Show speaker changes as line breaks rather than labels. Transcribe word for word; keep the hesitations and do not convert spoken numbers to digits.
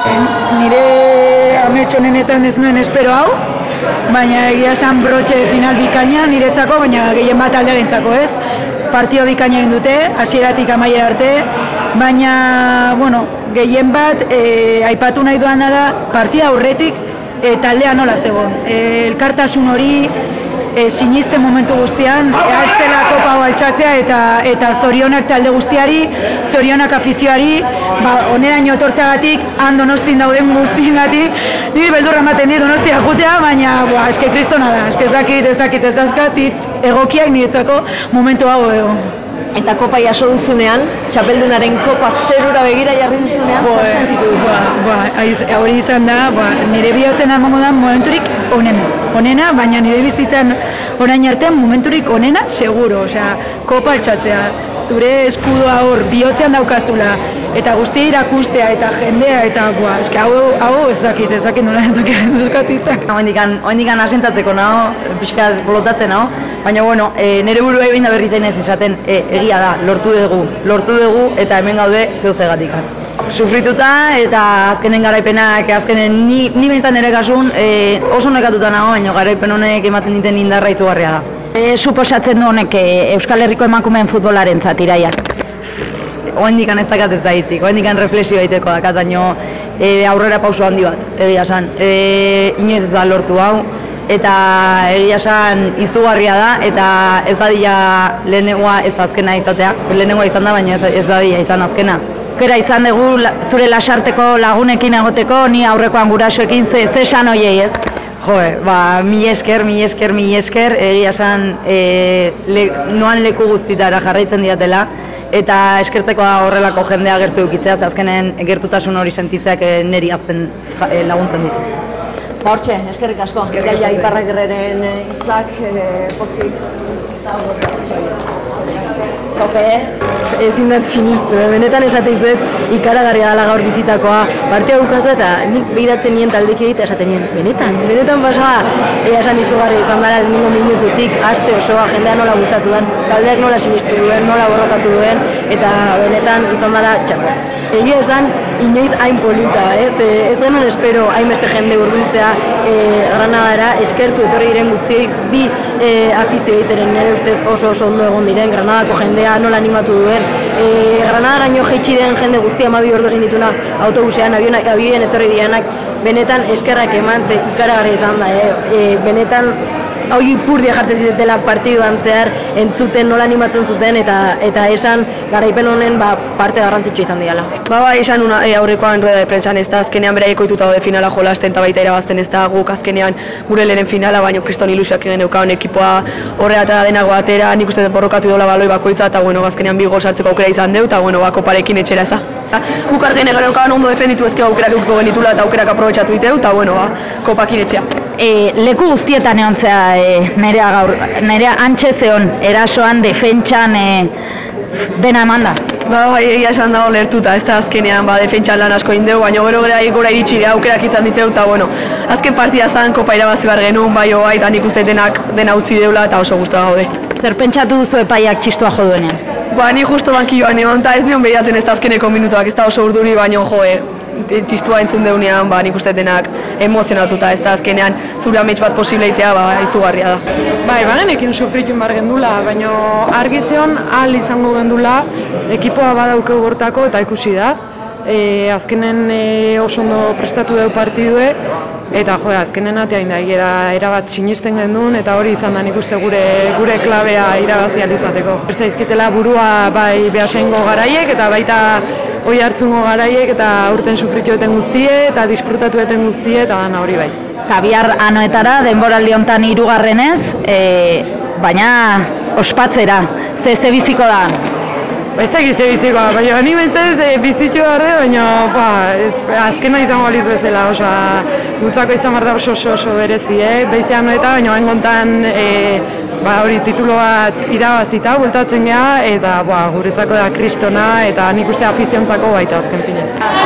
Nire amets honenetan ez nuen espero hau, baina egia esan brotxe final bikaina niretzako, baina gehien bat aldearentzako ez. Partio bikaina egin dute, hasieratik amaiera arte, baina, bueno, gehien bat e, aipatu nahi duana da partida aurretik e, taldea nola zegoen. E, elkartasun hori, e, sinisten momentu guztian, e, altzela kopa hau altxatzea eta, eta zorionak talde guztiari, zorionak afizioari, ba, oneraino etortzeagatik, han Donostin dauden guztiengatik, niri beldurra ematen dit Donostia jutea, baina boa, eske kristona da, eske ez dakit, ez dakit, ez dazkat, hitz egokiak niretzako momentu hau edo.
Eta kopa jaso duzunean, txapeldunaren kopa zerura begira jarri duzunean, zer sentitu duzu?
Ba, hori izan da, ba, nire bihotzen emango da momenturik onena. Onena, baina nire bizitzan orain artean momenturik onena, seguro. Osea, kopa altxatzea, zure eskudua hor bihotzean daukazula, eta guztia irakustea, eta jendea, eta boa, eske hau, hau ez dakit, ez dakit nola ez dakit, ez dakit hitzak.
Oendikan asentatzeko nago, pixka bolotatzen nago, baina bueno, e, nire buru egin da berri zainez esaten, e, egia da, lortu dugu, lortu dugu, eta hemen gaude zeuzegatik. Sufrituta eta azkenen garaipenak, azkenen ni, ni behintzan ere kasun e, oso nekatuta nago, baina garaipen honek ematen diten indarra izugarria da.
E, suposatzen du honek Euskal Herriko emakumeen futbolarentzat iraia?
Oendikan ez dakat ez da hitzik, oendikan reflexio egiteko dakat, baina e, aurrera pauso handi bat, egia esan. E, inoiz ez da lortu hau, eta egia esan izugarria da, eta ez dadila lehenengoa ez azkena izatea, lehenengoa izan da, baina ez, ez dadila izan azkena.
Aukera izan dugu zure lasarteko lagunekin egoteko, ni aurrekoan gurasoekin, ze, ze esan hoiei ez?
Joe, ba, mi esker, mi esker, mi esker, egia esan e, le, noan leku guztitara jarraitzen diatela, eta eskertzeko horrelako jendea gertu eukitzea, azkenen gertutasun hori sentitzeak e, niri azten e, laguntzen ditu.
Ba hortxe, eskerrik asko, Gaia Iparragirreren hitzak pozik. Tope,
ezin dut sinistu, benetan esate izet ikaragarria dela gaur bizitakoa, partia bukatu eta nik behiratzen nien taldeki egite esaten nien, benetan, benetan pasaba, ea esan izugarri izan dara lehenengo minututik, aste osoa jendea nola bultzatu duen, taldeak nola sinistu duen, nola borrokatu duen, eta benetan izan dara txapo. Egia esan, inoiz hain polita, ez? Ez genuen espero hainbeste jende hurbiltzea e, Granadara, eskertu etorri diren guztiei bi e, afizioei zeren nire ustez oso oso ondo egon diren, Granadako jendea nola animatu duen. E, Granadaraino jaitsi den jende guztia hamabi ordu egin dituna autobusean, abioen etorri direnak, benetan eskerrak eman, ze ikaragarria izan da, e, e, benetan hau ipurdia jartzen zitetela partiduan zehar entzuten nola animatzen zuten eta eta esan garaipen honen ba, parte garrantzitsua izan diala.
Ba, ba, esan una, e, aurrekoan rueda de prensan ez da, azkenean beraiek ohituta daude finala jolasten eta baita irabazten ez da, guk azkenean gure lehen finala, baina kriston ilusioak egin eukaun ekipoa horrea eta denago atera, nik uste borrokatu dola baloi bakoitza eta bueno, azkenean bi gol sartzeko aukera izan deu eta bueno, ba, koparekin etxera ez da. Guk artean egin eukaun ondo defenditu ezkeo aukerak eukiko genitula eta aukerak aprobetxatu diteu eta bueno, ba, kopakin etxea.
E, leku guztietan egon zea, e, nerea gaur, nerea antxe zeon, erasoan, defentsan, e, dena eman da.
Ba, egia esan dago lertuta, ez da azkenean ba, defentsan lan asko indeu, baina gero gora iritsi aukerak izan diteu, eta bueno, azken partida zan, kopa irabazi behar genuen, bai oa, eta nik uste denak dena utzi deula eta oso guztua gaude.
Zer pentsatu duzu epaiak txistua jo duenean?
Ba, ni justo bankioan egon, eta ez nion behiratzen ez da azkeneko minutuak, ez da oso urduri, baina joe, txistua entzun deunean, ba, nik uste denak emozionatuta, ez da azkenean zure amets bat posible izea, ba, izugarria da.
Bai, bagenekin sufritu bar gendula, baina argi zeon ahal izango gendula, ekipoa badaukeu bortako eta ikusi da. E, azkenen e, oso ondo prestatu dugu partidue, eta jo, azkenen atea inda, era, erabat sinisten gendun, eta hori izan da nik uste gure, gure klabea irabazial izateko. Zaizkitela burua bai behasengo garaiek, eta baita hoi hartzungo garaiek, eta urten sufritu eten guztie, eta disfrutatu eten guztie, eta dana hori bai.
Kabiar anoetara, denboraldi honetan hirugarrenez, e, baina ospatzera, ze ze biziko da?
Ez da gize bizikoa, baina ni bentzat bizitxo garde, baina ba, azkena izango baliz bezala, oza, gutzako izan behar da oso oso oso berezi, eh? Beizean noeta, baina bain gontan e, ba, hori titulo bat irabazita, bultatzen geha, eta ba, guretzako da kristona, eta nik uste afiziontzako baita azken finen.